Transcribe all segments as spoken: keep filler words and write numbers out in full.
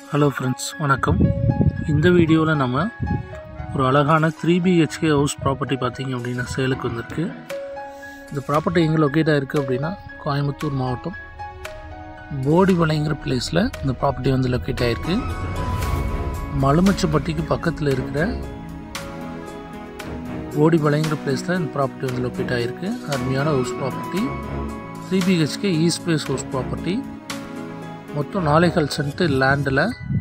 Hello friends, வணக்கம். இந்த வீடியோவில் நம்ம ஒரு அழகான த்ரீ பிஹெச்கே ஹவுஸ் ப்ராப்பர்ட்டி பார்த்திங்க அப்படின்னா சேலுக்கு வந்திருக்கு. இந்த ப்ராப்பர்ட்டி எங்கே லொக்கேட் ஆகிருக்கு அப்படின்னா கோயம்புத்தூர் மாவட்டம் போடிவளைங்கிற பிளேஸில் இந்த ப்ராப்பர்ட்டி வந்து லொக்கேட் ஆகிருக்கு. மலுமிச்சம்பட்டிக்கு பக்கத்தில் இருக்கிற போடிவளைங்கிற பிளேஸில் இந்த ப்ராப்பர்ட்டி வந்து லொக்கேட் ஆகிருக்கு. அருமையான house property, three BHK east space house property. மொத்தம் நாலேகால் சென்ட் லேண்டில்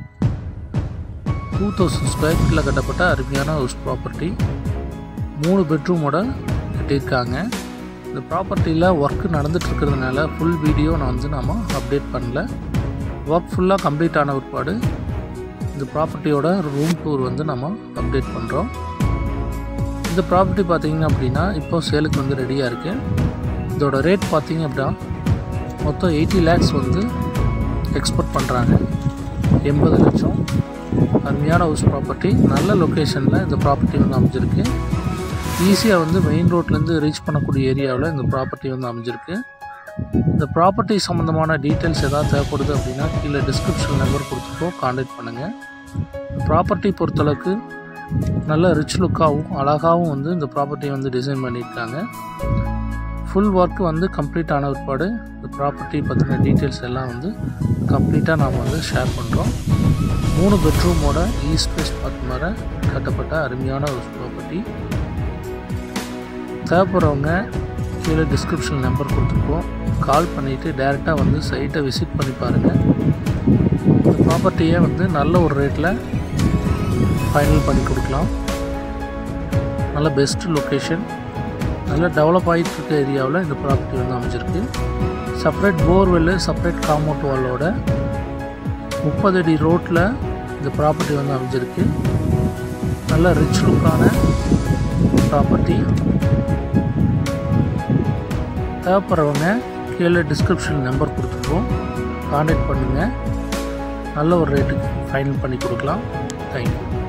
டூ தௌசண்ட் ஸ்கொயர் ஃபீட்டில் கட்டப்பட்ட அருமையான ஹவுஸ் ப்ராப்பர்ட்டி. மூணு பெட்ரூமோட கட்டியிருக்காங்க. இந்த ப்ராப்பர்ட்டியில் ஒர்க்கு நடந்துகிட்ருக்கிறதுனால ஃபுல் வீடியோ நான் வந்து நாம் அப்டேட் பண்ணல. ஒர்க் ஃபுல்லாக கம்ப்ளீட் ஆன பிற்பாடு இந்த ப்ராப்பர்ட்டியோட ரூம் டூர் வந்து நம்ம அப்டேட் பண்ணுறோம். இந்த ப்ராப்பர்ட்டி பார்த்திங்க அப்படின்னா இப்போ சேலுக்கு வந்து ரெடியாக இருக்குது. இதோட ரேட் பார்த்திங்க அப்படின்னா மொத்தம் எயிட்டி லேக்ஸ் வந்து எக்ஸ்போர்ட் பண்ணுறாங்க. எண்பது லட்சம். அருமையான ஹவுஸ் ப்ராப்பர்ட்டி, நல்ல லொக்கேஷனில் இந்த ப்ராப்பர்ட்டி வந்து அமைஞ்சிருக்கு. ஈஸியாக வந்து மெயின் ரோட்லேருந்து ரீச் பண்ணக்கூடிய ஏரியாவில் இந்த ப்ராப்பர்ட்டி வந்து அமைஞ்சிருக்கு. இந்த ப்ராப்பர்ட்டி சம்மந்தமான டீட்டெயில்ஸ் எதாவது தேவைப்படுது அப்படின்னா கீழே டிஸ்கிரிப்ஷன் நம்பர் கொடுத்துருக்கோம், கான்டாக்ட் பண்ணுங்கள். ப்ராப்பர்ட்டி பொறுத்தளவுக்கு நல்ல ரிச் லுக்காகவும் அழகாகவும் வந்து இந்த ப்ராப்பர்ட்டியை வந்து டிசைன் பண்ணியிருக்காங்க. ஃபுல் ஒர்க்கு வந்து கம்ப்ளீட் ஆன பிற்பாடு இந்த ப்ராப்பர்ட்டி பற்றின டீட்டெயில்ஸ் எல்லாம் வந்து கம்ப்ளீட்டாக நாம் வந்து ஷேர் பண்ணுறோம். மூணு பெட்ரூமோட ஈஸ்ட் ஸ்பேஸ் பார்த்து வர கட்டப்பட்ட அருமையான ஒரு ப்ராப்பர்ட்டி. தேவைப்படுறவங்க கீழே டிஸ்கிரிப்ஷன் நம்பர் கொடுத்துருக்கோம், கால் பண்ணிவிட்டு டைரெக்டாக வந்து சைட்டை விசிட் பண்ணி பாருங்கள். இந்த ப்ராப்பர்ட்டியை வந்து நல்ல ஒரு ரேட்டில் ஃபைனல் பண்ணி கொடுக்கலாம். நல்ல பெஸ்ட்டு லொக்கேஷன், நல்ல டெவலப் ஆகிட்டு இருக்க ஏரியாவில் இந்த ப்ராப்பர்ட்டி வந்து அமைஞ்சிருக்கு. செப்பரேட் போர்வெல்லு, செப்பரேட் காம்பவுண்ட் வாலோட முப்பது அடி ரோட்டில் இந்த ப்ராப்பர்ட்டி வந்து அமைஞ்சிருக்கு. நல்ல ரிச் லுக்கான ப்ராப்பர்ட்டி. தேவைப்படுறவங்க கீழே டிஸ்கிரிப்ஷன் நம்பர் கொடுத்துருக்கோம், கான்டாக்ட் பண்ணுங்கள். நல்ல ஒரு ரேட்டுக்கு ஃபைனல் பண்ணி கொடுக்கலாம். தேங்க்யூ.